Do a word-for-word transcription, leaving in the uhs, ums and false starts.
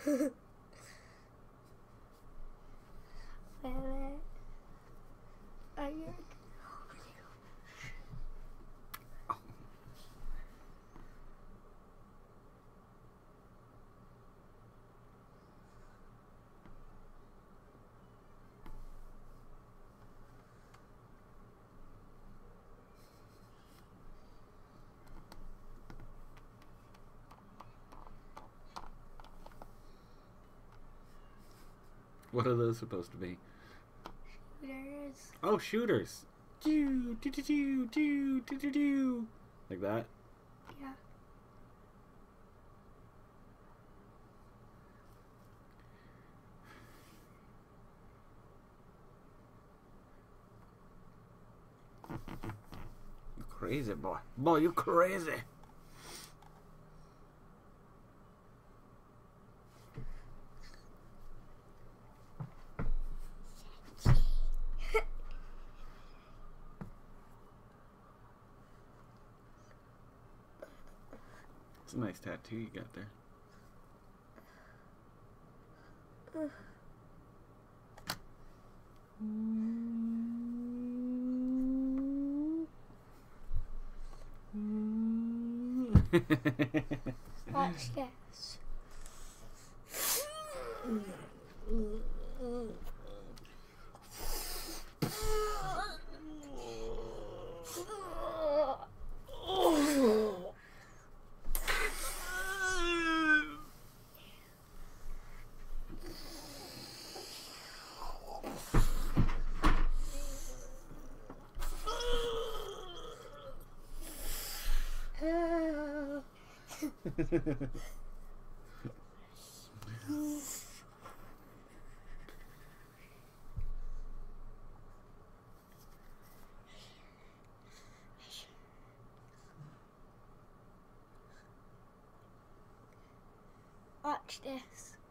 Where are you? What are those supposed to be? Shooters. Oh, shooters. Do do do do do do do do. Like that. Yeah. You crazy boy. Boy, you crazy. It's a nice tattoo you got there. Watch this. Watch this.